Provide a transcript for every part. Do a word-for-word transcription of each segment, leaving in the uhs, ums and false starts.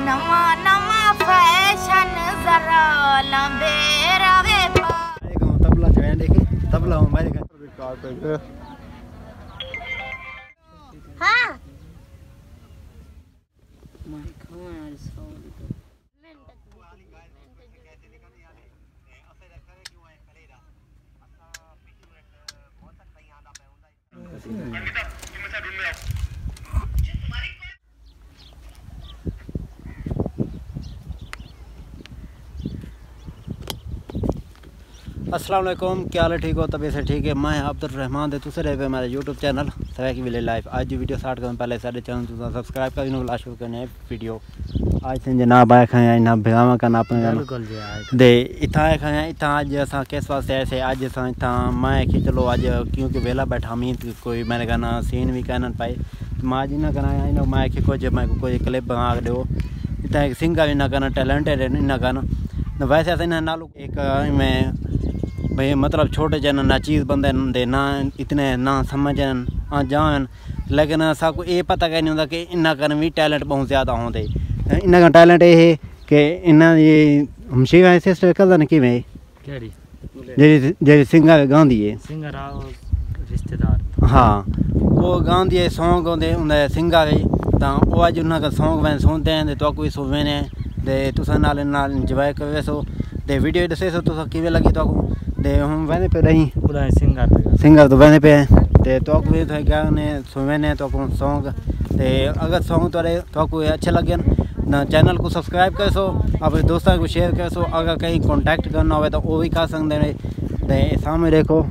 नवा नवा फैशन जरा लंबे रवे पा तबला जो है देखी तबला हमारे घर हाँ अस्सलाम वालेकुम, क्या हाल है? ठीक हो? तबीयत से ठीक है? मैं अब्दुल दे तुसे रहे मेरा यूट्यूब चैनल सवै की विले लाइफ। आज जो वीडियो स्टार्ट करने पहले सारे चैनल तुसा सब्सक्राइब कर नो लास्ट करने वीडियो आज से जनाब आए खाया ना भेवा करना अपने बिल्कुल जी दे इथा आए खाया इथा आज असा किस वास्ते ऐसे आज असा इथा मैं कि चलो आज क्योंकि वेला बैठा मी कोई मैंने कहना सीन भी कहना पाए तो मैं आज ना करना इन मैं कि कुछ मैं कोई क्लिप बना दो इतना एक सिंगर इना करना टैलेंटेड इना करना वैसे ऐसे ना एक मैं भाई मतलब छोटे जन ना चीज़ बंदे दे ना इतने ना समझन आ जान लेकिन सबको ये पता कहीं नहीं होता कि इन्ना कर भी टैलेंट बहुत ज़्यादा होंगे। इन्ना का टैलेंट ये है कि इन्ना ये हमशीरा सिस्टर कदन कि जी जी सिंगर गाँधी है सिंगर रिश्तेदार हाँ वो गाँधी है सॉन्ग होंगे उन्हें सिंगर है तो वो अज उन्होंने सॉन्ग वैन सुनते हैं तो कोई सुने तो तुसा नाल नाल इंजॉय करे सो ते वीडियो दसे सो तुसा किवें लगी तो दे हम वैने पे रही पूरा सिंगर सिंगर तो वैने पे ते तो भी तो क्या ने सुने तो सॉन्ग ते अगर सॉन्ग तो तो कोई अच्छे लगे ना चैनल को सब्सक्राइब कर सो अपने दोस्तों को शेयर कर सो अगर कहीं कांटेक्ट करना हो तो वो भी कर सकते हैं। ते सामने देखो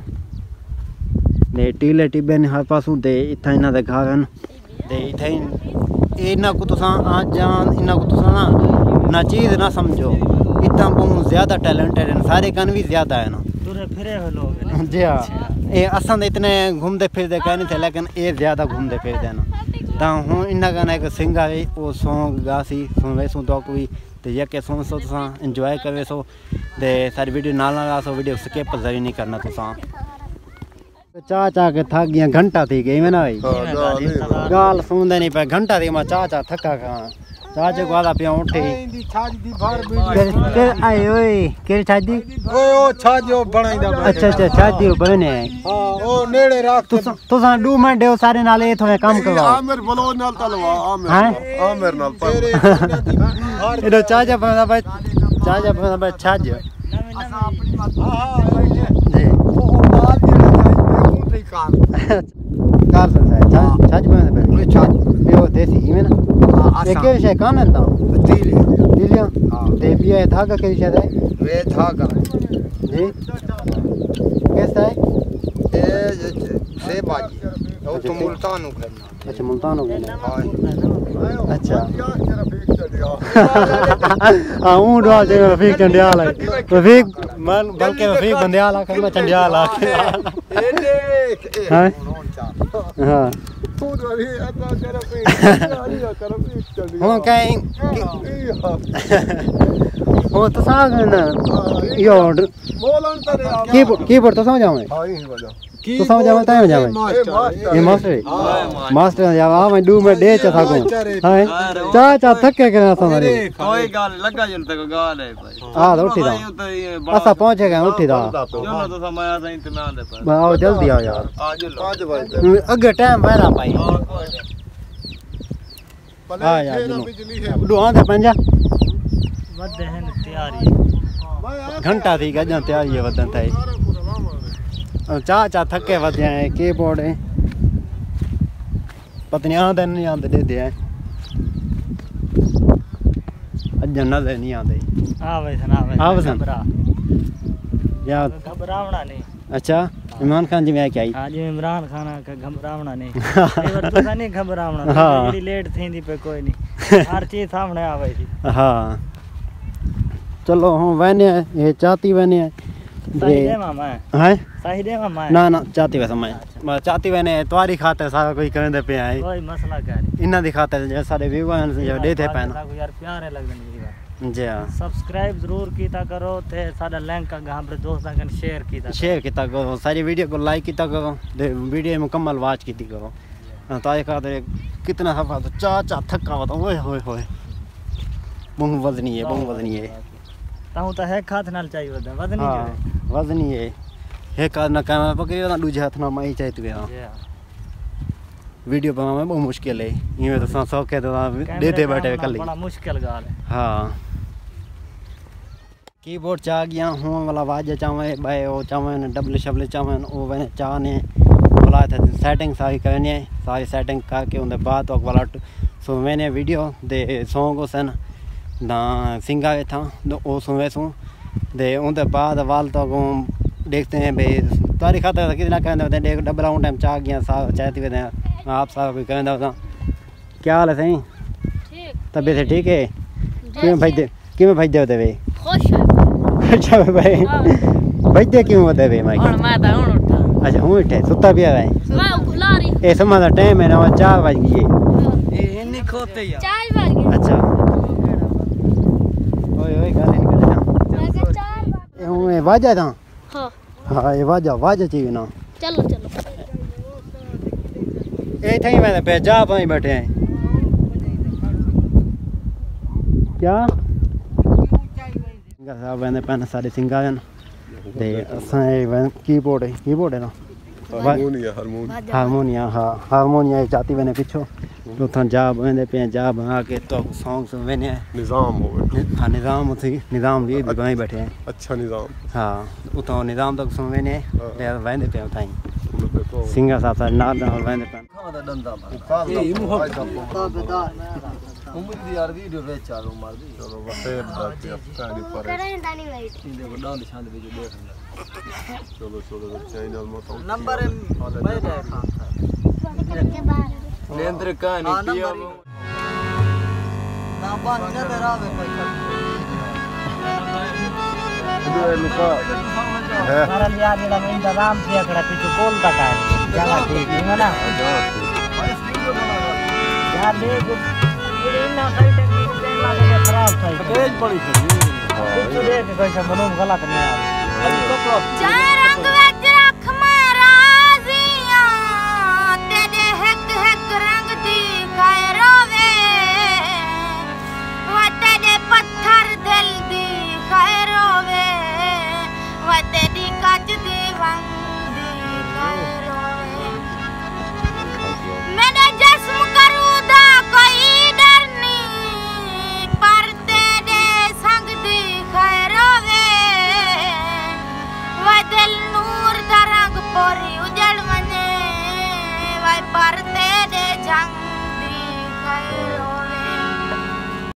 ते टीले टिब्बे ने हर पासों ते इतना इन्हों के घर हैं ते इतना इन्हों को तुसा आ जान इन्हों को तुसा ना ना चीज़ ना समझो इतना बहुत ज़्यादा टैलेंटेड है सारे कन भी ज़्यादा है ना फिरे हुए लोग जी हाँ ये असा इतने घूमते फिरते कह नहीं थे लेकिन ये ज़्यादा घूमते फिरते हैं ना तो हूँ इन्ना का एक सिंगर है वो सॉन्ग गासी सुन वैसू तो कोई तो यके सुन सो तुसा इंजॉय करे सो ते सारी वीडियो नाल नाल सो वीडियो स्किप जरूर नहीं करना तुसा चाह चाह के थक गया घंटा थी गई मैं ना भाई गाल सुनते नहीं पे घंटा थी मैं चाह चाह थका खा चाचे को आधा पिया उठे आए ओए केरी छाजी ओए ओ छाजो बनाईदा अच्छा अच्छा छाजी बने हां ओ नेड़े रख तू तुसा दो मिनट देओ सारे नाल ए थोड़े काम करवाओ आमिर बोलो नाल तलवा आमिर आमिर नाल पर एडो चाचा बना भाई चाचा बना भाई छाज असा अपनी बात हां जी ओ बात दी कार कार से छाज बना भाई छाज ये देसी में ना ये क्या विषय कौन है तो दिलिया दिलिया ते भी है धागा के विषय है वे धागा जी कैसा है ए से बाजी वो तो मुल्तान हो गया अच्छा मुल्तान हो गया हां अच्छा हां हूं डॉल दे रफीक चंडियाल है रफीक मन बल्कि रफीक बंदियाल आ कर चंडियाल आ हां हां हो कहीं हो तो साग ना यो कीबोर्ड कीबोर्ड तो समझ आवे तो समझ आवे ताई जावे ये मास्टर मास्टर या आ मैं दो में दे चा को हां चा चा थके के सारे कोई गाल लगा जन तक गाल है भाई हां उठी दा असा पहुंचे गए उठी दा चलो तो समय आता इत्मीनान दे पर आओ जल्दी आओ यार आज पाँच बजे अगे टाइम वेरा पाई हां यार दुआ दे पंजा वदे हैं तैयारी घंटा थी गजा तैयारी है वदन ताई चा चा थके वदे है कीबोर्ड है पत्नी आंदे नहीं आंदे दे दे अज ना दे नहीं आंदे आवे सन आवे आवे सन या घबरावना नहीं अच्छा इमरान खान जी में क्या आई हां जी इमरान खान का घबरावना नहीं ये बार तो नहीं घबरावना थोड़ी लेट थींदी पे कोई नहीं हर चीज सामने आवे थी हां चलो हम वने ये चाहती वने सही दे मामा है सही दे मामा ना ना चाहती वैसा मैं चाहती वने तुम्हारी खाते सारा कोई कहंदे पे है कोई मसला क्या है इना दिखाते जे सारे व्यूअर्स जो देते पे ना यार प्यारे लगदे नहीं जी हां सब्सक्राइब जरूर कीता करो ते साडा लिंक का अपने दोस्तां कन शेयर कीता शेयर कीता करो सारी वीडियो को लाइक कीता करो वीडियो मुकम्मल वॉच कीती करो तो ये खाते कितना सफा तो चा चा थका हुआ ओए होए होए बहुत वजनी है बहुत वजनी है ताऊ तो है हाथ नाल चाहिए वजन वजनी हाँ जो वजनी है एक हाथ ना कैमरा पकड़ियो ना दूजे हाथ ना माई चाहिए हाँ है वीडियो बनाना में बहुत मुश्किल है इवें तो सा सौखे तो देते बैठे कल बड़ा मुश्किल गाल है हाँ कीबोर्ड चा गया हूँ वाला आवाज चावे बाय ओ चावे डबल शबल चावे ओ वने चा ने बोला था सेटिंग सारी करनी है सारी सेटिंग करके उनके बाद तो वाला सो मैंने वीडियो दे सॉन्ग सन ना सिंगा था तो ओ सुने सू दे उनके बाद वाल तो देखते हैं भाई तारी खाता कितना कहते देख डबल आउं टाइम चा गया सा चाहती वे आप साहब कोई कहता होता क्या हाल है सही ठीक तबीयत ठीक है क्यों भाई दे क्यों भाई दे होते भाई खुश है अच्छा भाई भाई दे क्यों होते भाई माइक और मैं तो हुन उठा अच्छा हूँ उठे सुता पिया भाई मैं लारी ए समा दा टाइम है ना चार बज गई ये नहीं खोते यार चार बज गए अच्छा ओए ओए गाली निकल जा मैं कहा चार बज ए हूँ वाजा था हां हाँ ये वाजा वाजा चाहिए ना चलो चलो ए थई मैं पे जा पाई बैठे हैं क्या सिंगा साहब ने पहने सारे सिंगा हैं ते असां ए कीबोर्ड है कीबोर्ड है ना हारमोनिया हारमोनिया हारमोनिया हाँ हारमोनिया जाती मैंने पीछो तो था जा बंदे पे जा बना के तो सॉन्ग सुन मैंने निजाम होवे हाँ निज़ाम थी निज़ाम भी बनाई बैठे हैं अच्छा निजाम हाँ उतो निज़ाम तक सुन मैंने यार वंदे पे उताई सिंगा साहब सारे नाल नाल वंदे पे ये उम्र दी यार वीडियो वे चालो मार दी चलो बसेर दा के कहानी पर करें दानी वाइट इंदे को डांड छांद वे जो देख चलो चलो चैनल में तो नंबर मैं दे के बाहर लेंद्र कहानी पिया ना बात न दरावे कोई दो लुका है कारण यार जेड़ा मैं इंतजाम किया कड़ा पीछे कॉल तक है जगह ठीक है ना यार ले ये ना सही टेक्निक से लगे खराब था तेज पड़ी थी कुछ देख कैसा मनोन गलत नहीं आ चार